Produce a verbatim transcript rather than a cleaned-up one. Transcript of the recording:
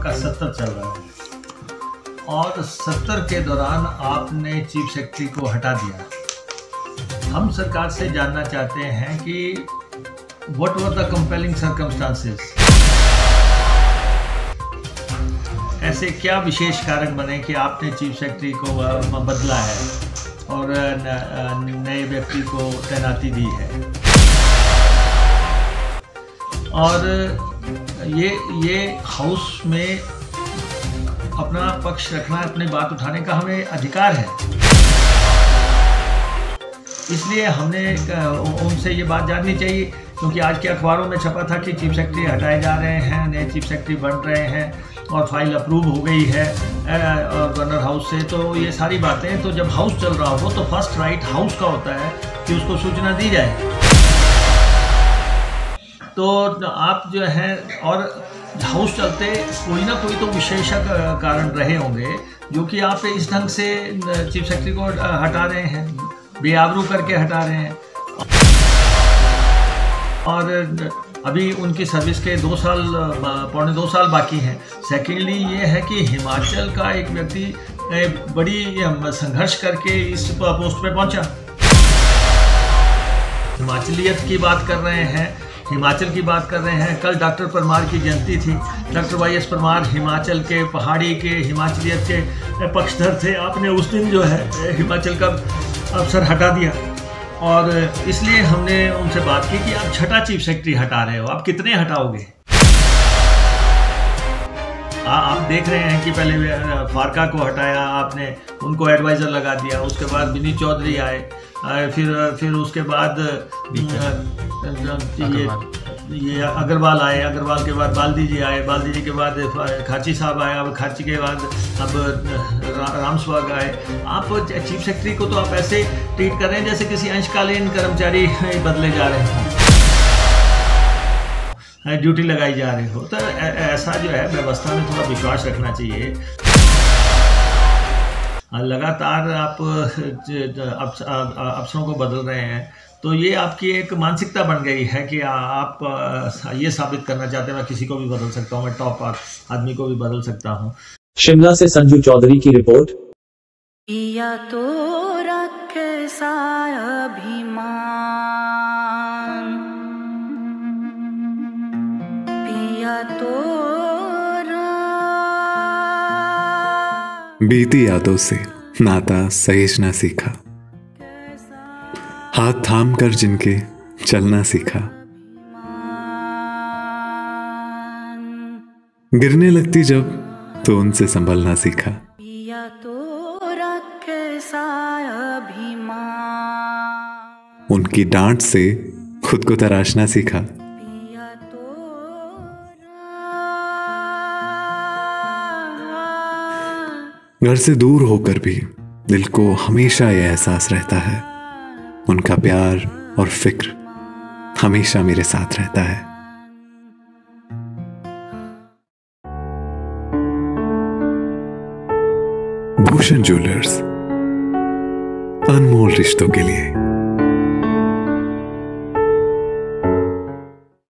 आपका सत्तर चल रहा है और सत्तर के दौरान आपने चीफ सेक्रेटरी को हटा दिया। हम सरकार से जानना चाहते हैं कि whatever the compelling circumstances, ऐसे क्या विशेष कारण बने कि आपने चीफ सेक्रेटरी को बदला है और नए व्यक्ति को तैनाती दी है। और ये ये हाउस में अपना पक्ष रखना, अपनी बात उठाने का हमें अधिकार है। इसलिए हमने उनसे ये बात जाननी चाहिए, क्योंकि आज के अखबारों में छपा था कि चीफ सेक्रेटरी हटाए जा रहे हैं, नए चीफ सेक्रेटरी बन रहे हैं और फाइल अप्रूव हो गई है गवर्नर हाउस से। तो ये सारी बातें, तो जब हाउस चल रहा हो तो फर्स्ट राइट हाउस का होता है कि उसको सूचना दी जाए। तो आप जो है, और हाउस चलते कोई ना कोई तो विशेष कारण रहे होंगे जो कि आप इस ढंग से चीफ सेक्रेटरी को हटा रहे हैं, बेआबरू करके हटा रहे हैं। और अभी उनकी सर्विस के दो साल, पौने दो साल बाकी हैं। सेकेंडली ये है कि हिमाचल का एक व्यक्ति बड़ी संघर्ष करके इस पोस्ट पे पहुंचा। हिमाचलियत की बात कर रहे हैं, हिमाचल की बात कर रहे हैं। कल डॉक्टर परमार की जयंती थी। Doctor Y S Parmar Himachal के, पहाड़ी के, हिमाचलियत के पक्षधर थे। आपने उस दिन जो है हिमाचल का अफसर हटा दिया और इसलिए हमने उनसे बात की कि आप छठा चीफ सेक्रेटरी हटा रहे हो, आप कितने हटाओगे? आ, आप देख रहे हैं कि पहले फारका को हटाया आपने, उनको एडवाइज़र लगा दिया। उसके बाद विनीत चौधरी आए, फिर फिर उसके बाद ये ये अग्रवाल आए, अग्रवाल के बाद बाल्दी जी आए, बाल्दी जी के बाद खाची साहब आए, अब खाची के बाद अब राम सुहाग आए। आप चीफ सेक्रेटरी को तो आप ऐसे ट्रीट कर रहे हैं जैसे किसी अंशकालीन कर्मचारी बदले जा रहे हैं, ड्यूटी लगाई जा रही हो। तो ऐसा जो है व्यवस्था में थोड़ा विश्वास रखना चाहिए। लगातार आप अफसरों को बदल रहे हैं तो ये आपकी एक मानसिकता बन गई है कि आप ये साबित करना चाहते हैं मैं किसी को भी बदल सकता हूँ, मैं टॉप आदमी को भी बदल सकता हूँ। शिमला से संजू चौधरी की रिपोर्ट। पिया तो रखे अभिमान, पिया तो बीती यादों से नाता सहेजना सीखा, हाथ थाम कर जिनके चलना सीखा, गिरने लगती जब तो उनसे संभलना सीखा। पिया तो रखे अभिमान, उनकी डांट से खुद को तराशना सीखा। पिया तो घर से दूर होकर भी दिल को हमेशा यह एहसास रहता है, उनका प्यार और फिक्र हमेशा मेरे साथ रहता है। भूषण ज्वेलर्स, अनमोल रिश्तों के लिए।